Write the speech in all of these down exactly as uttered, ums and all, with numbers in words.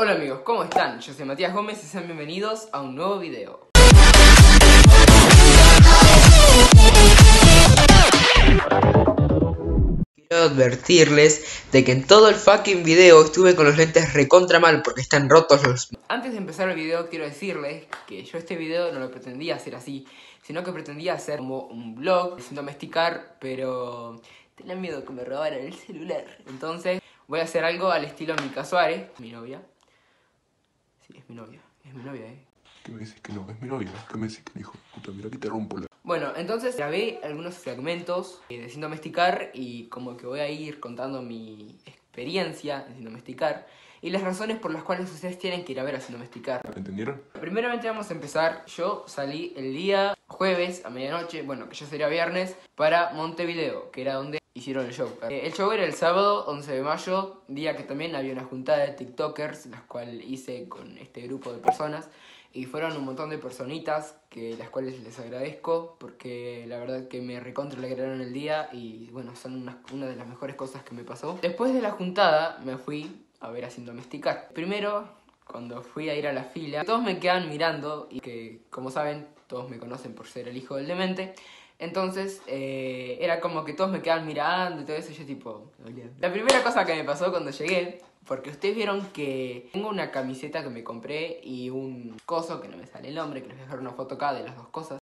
Hola amigos, ¿cómo están? Yo soy Matías Gómez y sean bienvenidos a un nuevo video. Quiero advertirles de que en todo el fucking video estuve con los lentes recontra mal porque están rotos los... Antes de empezar el video quiero decirles que yo este video no lo pretendía hacer así, sino que pretendía hacer como un vlog sin domesticar, pero tenía miedo que me robaran el celular. Entonces voy a hacer algo al estilo Mica Suárez, mi novia. Sí, es mi novia, es mi novia, eh. ¿Qué me dices que no? Es mi novia. ¿Qué me dices que hijo? Puta, mira que te rompo la... Bueno, entonces grabé algunos fragmentos de Sin Domesticar y como que voy a ir contando mi experiencia en Sin Domesticar y las razones por las cuales ustedes tienen que ir a ver a Sin Domesticar. ¿Entendieron? Primeramente vamos a empezar. Yo salí el día jueves a medianoche, bueno, que ya sería viernes, para Montevideo, que era donde hicieron el show. Eh, el show era el sábado once de mayo, día que también había una juntada de tiktokers, las cuales hice con este grupo de personas. Y fueron un montón de personitas, que las cuales les agradezco, porque la verdad que me recontra alegraron el día y bueno, son una, una de las mejores cosas que me pasó. Después de la juntada me fui a ver a Sin Domesticar. Primero, cuando fui a ir a la fila, todos me quedan mirando y que, como saben, todos me conocen por ser el hijo del demente. Entonces, eh, era como que todos me quedaban mirando y todo eso, y yo tipo... La primera cosa que me pasó cuando llegué, porque ustedes vieron que tengo una camiseta que me compré y un coso, que no me sale el nombre, que les voy a dejar una foto acá de las dos cosas,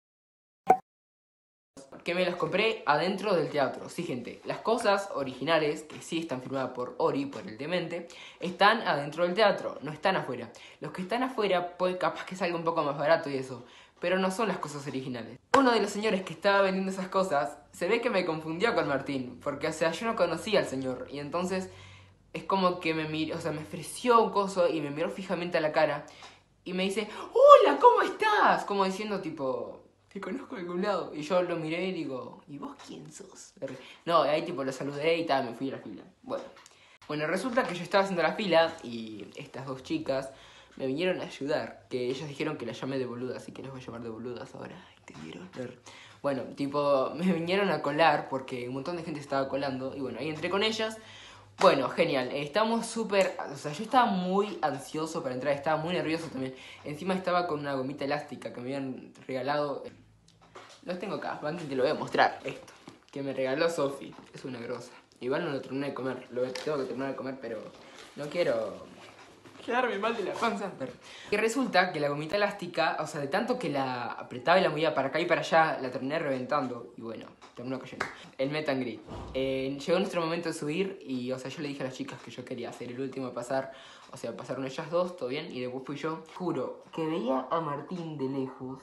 que me las compré adentro del teatro. Sí, gente, las cosas originales, que sí están firmadas por Ori, por el demente, están adentro del teatro, no están afuera. Los que están afuera, pues capaz que salga un poco más barato y eso, pero no son las cosas originales. Uno de los señores que estaba vendiendo esas cosas, se ve que me confundió con Martín, porque, o sea, yo no conocía al señor, y entonces es como que me miró, o sea, me ofreció un coso y me miró fijamente a la cara, y me dice, hola, ¿cómo estás? Como diciendo, tipo, te conozco de algún lado. Y yo lo miré y digo, ¿y vos quién sos? No, ahí tipo lo saludé y tal, me fui a la fila. Bueno, bueno, resulta que yo estaba haciendo la fila y estas dos chicas me vinieron a ayudar, que ellos dijeron que las llamé de boludas, así que les voy a llamar de boludas ahora, ¿entendieron? Bueno, tipo, me vinieron a colar porque un montón de gente estaba colando y bueno, ahí entré con ellas. Bueno, genial, estamos súper, o sea, yo estaba muy ansioso para entrar, estaba muy nervioso también. Encima estaba con una gomita elástica que me habían regalado. Los tengo acá, van que te lo voy a mostrar, esto, que me regaló Sofi, es una grosa. Igual no lo terminé de comer, lo tengo que terminar de comer, pero no quiero quedarme mal de la panza. Y resulta que la gomita elástica, o sea, de tanto que la apretaba y la movía para acá y para allá, la terminé reventando. Y bueno, terminó cayendo. El meet and greet. Eh, llegó nuestro momento de subir y, o sea, yo le dije a las chicas que yo quería ser el último a pasar. O sea, pasaron ellas dos, todo bien, y después fui yo. Juro que veía a Martín de lejos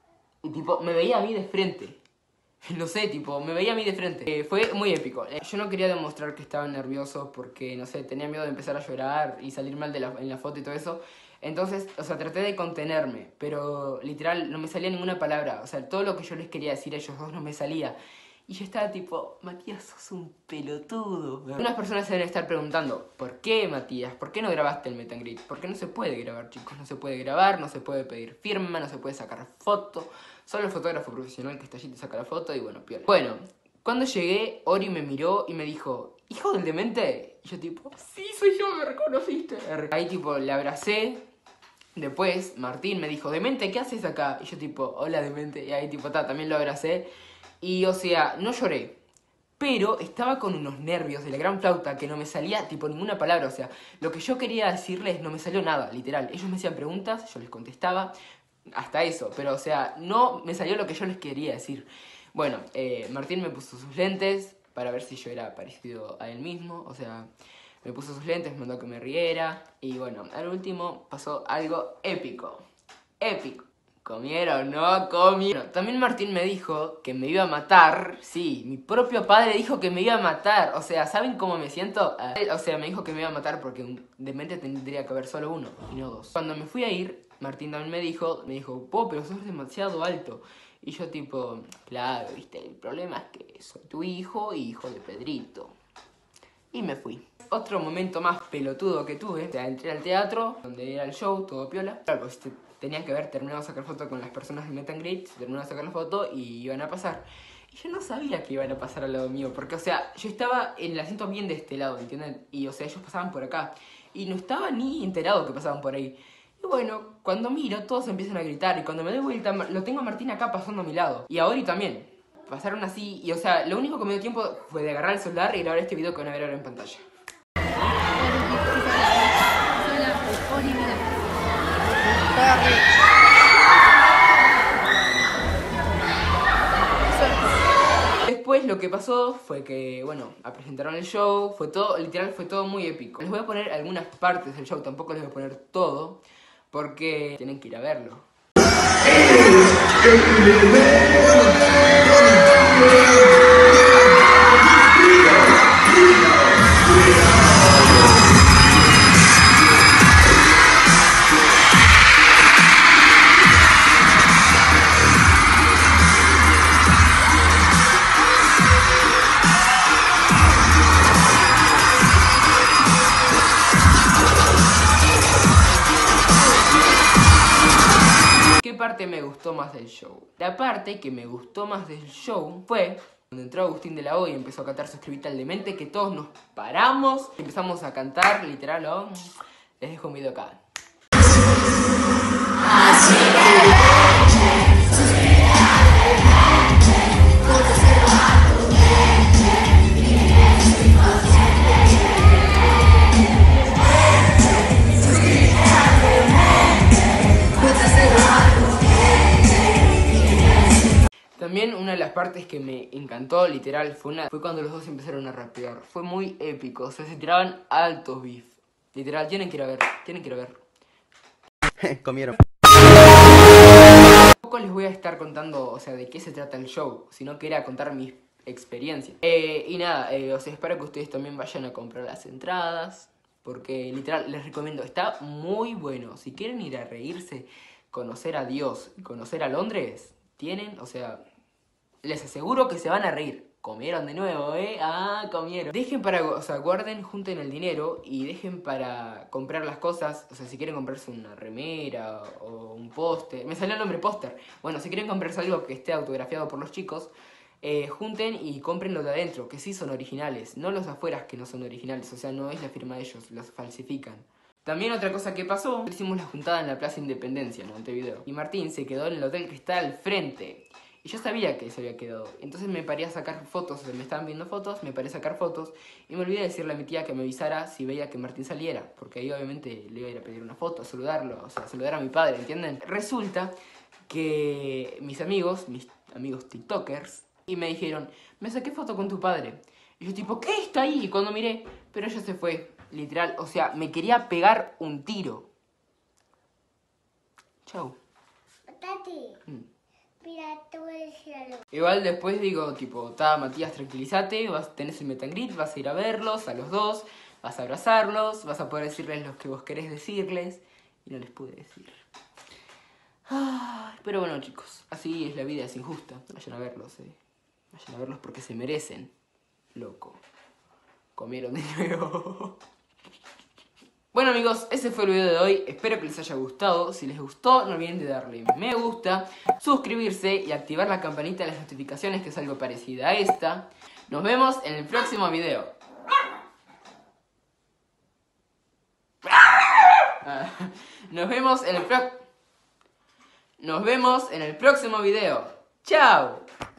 y tipo, me veía a mí de frente. No sé, tipo, me veía a mí de frente. Eh, fue muy épico. Eh, yo no quería demostrar que estaba nervioso porque, no sé, tenía miedo de empezar a llorar y salir mal de la, en la foto y todo eso. Entonces, o sea, traté de contenerme, pero literal no me salía ninguna palabra. O sea, todo lo que yo les quería decir a ellos dos no me salía. Y yo estaba tipo, Matías, sos un pelotudo. Algunas personas se deben estar preguntando, ¿por qué, Matías? ¿Por qué no grabaste el meet and greet? Porque no se puede grabar, chicos. No se puede grabar, no se puede pedir firma, no se puede sacar foto. Solo el fotógrafo profesional que está allí te saca la foto y bueno, piola. Bueno, cuando llegué, Ori me miró y me dijo, ¿hijo del demente? Y yo tipo, sí, soy yo, me reconociste. Ahí tipo, le abracé. Después, Martín me dijo, demente, ¿qué haces acá? Y yo tipo, hola, demente. Y ahí tipo, ta, también lo abracé. Y o sea, no lloré, pero estaba con unos nervios de la gran flauta que no me salía tipo ninguna palabra. O sea, lo que yo quería decirles no me salió nada, literal. Ellos me hacían preguntas, yo les contestaba, hasta eso. Pero o sea, no me salió lo que yo les quería decir. Bueno, eh, Martín me puso sus lentes para ver si yo era parecido a él mismo. O sea, me puso sus lentes, me mandó que me riera. Y bueno, al último pasó algo épico. Épico. ¿Comieron? ¿No comieron? Bueno, también Martín me dijo que me iba a matar. Sí, mi propio padre dijo que me iba a matar. O sea, ¿saben cómo me siento? O sea, me dijo que me iba a matar porque un demente tendría que haber solo uno y no dos. Cuando me fui a ir, Martín también me dijo, me dijo, po, pero sos demasiado alto. Y yo tipo, claro, viste, el problema es que soy tu hijo y hijo de Pedrito. Y me fui. Otro momento más pelotudo que tuve, o sea, entré al teatro, donde era el show, todo piola. Claro, pues tenían que ver, terminaba de sacar foto con las personas del meet and greet, terminaban de sacar la foto y iban a pasar. Y yo no sabía que iban a pasar al lado mío, porque, o sea, yo estaba en el asiento bien de este lado, ¿entienden? Y, o sea, ellos pasaban por acá. y no estaba ni enterado que pasaban por ahí. Y bueno, cuando miro, todos empiezan a gritar, y cuando me doy vuelta, lo tengo a Martín acá pasando a mi lado. Y a Ori también. Pasaron así, y o sea, lo único que me dio tiempo fue de agarrar el celular y grabar este video que van a ver ahora en pantalla. Después lo que pasó fue que, bueno, presentaron el show, fue todo, literal fue todo muy épico. Les voy a poner algunas partes del show, tampoco les voy a poner todo, porque tienen que ir a verlo. ¿Qué parte me gustó más del show? La parte que me gustó más del show fue cuando entró Agustín de la O y empezó a cantar Suscríbete al Demente, que todos nos paramos y empezamos a cantar, literal, oh, les dejo un video acá. También una de las partes que me encantó, literal, fue, una, fue cuando los dos empezaron a rapear. Fue muy épico, o sea, se tiraban altos beef. Literal, tienen que ir a ver, tienen que ir a ver. Comieron. Tampoco les voy a estar contando, o sea, de qué se trata el show, sino que era contar mis experiencias. Eh, y nada, eh, o sea, espero que ustedes también vayan a comprar las entradas, porque literal, les recomiendo, está muy bueno. Si quieren ir a reírse, conocer a Dios y conocer a Londres, tienen, o sea... Les aseguro que se van a reír. Comieron de nuevo, ¿eh? Ah, comieron. Dejen para, o sea, guarden, junten el dinero y dejen para comprar las cosas. O sea, si quieren comprarse una remera o un póster. Me salió el nombre póster. Bueno, si quieren comprarse algo que esté autografiado por los chicos, eh, junten y compren los de adentro, que sí son originales. No los de afuera que no son originales. O sea, no es la firma de ellos, los falsifican. También otra cosa que pasó, hicimos la juntada en la Plaza Independencia, en Montevideo. Y Martín se quedó en el hotel que está al frente. Y yo sabía que se había quedado. Entonces me paré a sacar fotos, o sea, me estaban viendo fotos, me paré a sacar fotos. Y me olvidé de decirle a mi tía que me avisara si veía que Martín saliera. Porque ahí obviamente le iba a ir a pedir una foto, a saludarlo, o sea, a saludar a mi padre, ¿entienden? Resulta que mis amigos, mis amigos tiktokers, y me dijeron, me saqué foto con tu padre. Y yo tipo, ¿qué? Está ahí. Y cuando miré, pero ella se fue, literal. O sea, me quería pegar un tiro. Chau. Tati. Mm. Mira, te voy a decir algo. Igual después digo, tipo, ta, Matías, tranquilízate, vas, tenés el meet and greet, vas a ir a verlos, a los dos, vas a abrazarlos, vas a poder decirles lo que vos querés decirles, y no les pude decir. Ay, pero bueno, chicos, así es la vida, es injusta. Vayan a verlos, eh. Vayan a verlos porque se merecen. Loco. Comieron de nuevo. Bueno amigos, ese fue el video de hoy, espero que les haya gustado. Si les gustó, no olviden de darle me gusta, suscribirse y activar la campanita de las notificaciones, que es algo parecido a esta. Nos vemos en el próximo video. Nos vemos en el pro... Nos vemos en el próximo video. ¡Chao!